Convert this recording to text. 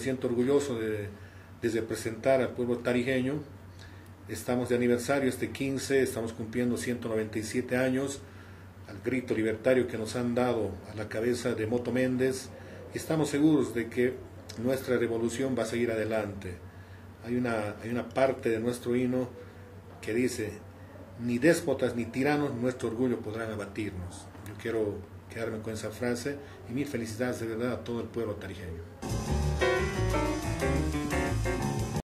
siento orgulloso de representar al pueblo tarijeño. Estamos de aniversario este 15, estamos cumpliendo 197 años al grito libertario que nos han dado a la cabeza de Moto Méndez, y estamos seguros de que nuestra revolución va a seguir adelante. Hay una parte de nuestro himno que dice: ni déspotas ni tiranos nuestro orgullo podrán abatirnos. Yo quiero quedarme con esa frase, y mil felicidades de verdad a todo el pueblo tarijeño.